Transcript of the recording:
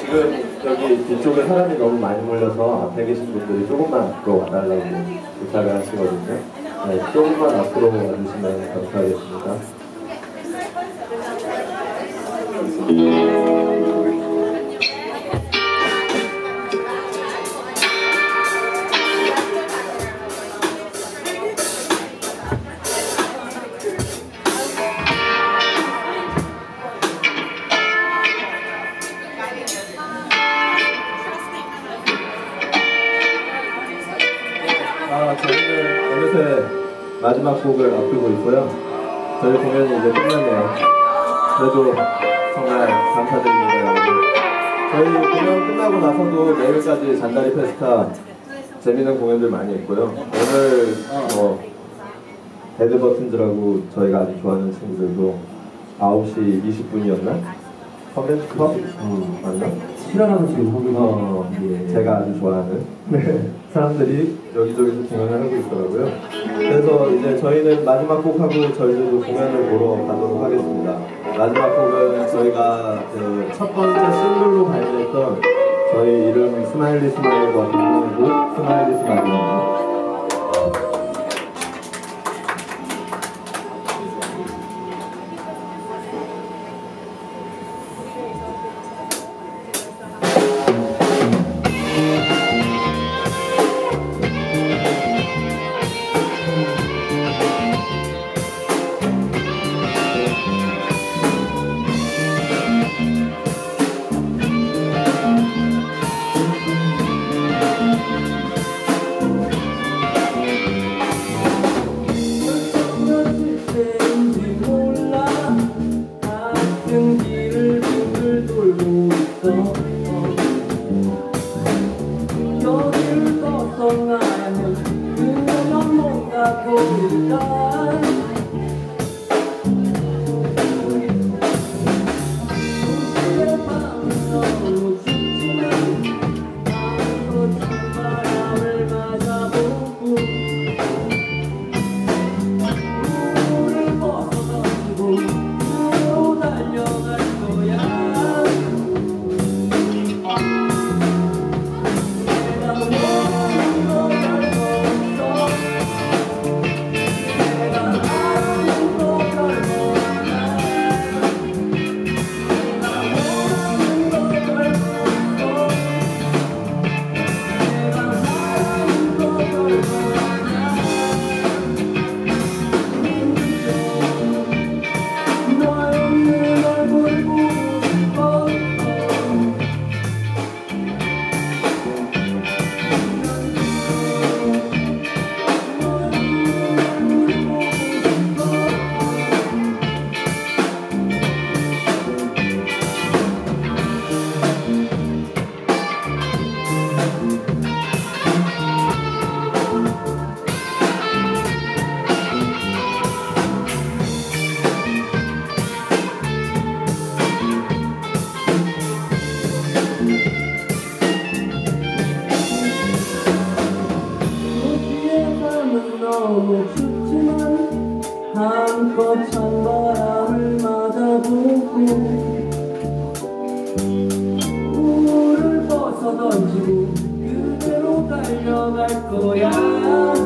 지금 여기 뒤쪽에 사람이 너무 많이 몰려서 앞에 계신 분들이 조금만 앞으로 와달라고 부탁을 하시거든요. 네, 조금만 앞으로 와주시면 감사하겠습니다. 저희는 어느새 마지막 곡을 앞두고 있고요. 저희 공연이 이제 끝났네요. 그래도 정말 감사드립니다, 여러분. 저희 공연 끝나고 나서도 내일까지 잔다리 페스타 재밌는 공연들 많이 있고요. 오늘 데드버튼즈라고 저희가 아주 좋아하는 친구들도 9시 20분이었나? 컨벤트 컵? 맞나? 실현하는 지금 거기서 예. 제가 아주 좋아하는 사람들이 여기저기서 공연을 하고 있더라고요. 그래서 이제 저희는 마지막 곡하고 저희들도 공연을 보러 가도록 하겠습니다. 마지막 곡은 저희가 그 첫 번째 싱글로 발매했던 저희 이름 스마일리 스마일과 동명의 곡 스마일리 스마일입니다. 여기를 벗어나면 그녀는 뭔가 보일까. 도시의 밤은 너무 춥지만 마음껏 찬바람을 맞아보고 우울을 벗어던지고 그로 달려갈 거야. 너무 춥지만 한껏 찬바람을 맞아보고 우울을 벗어던지고 그대로 달려갈 거야.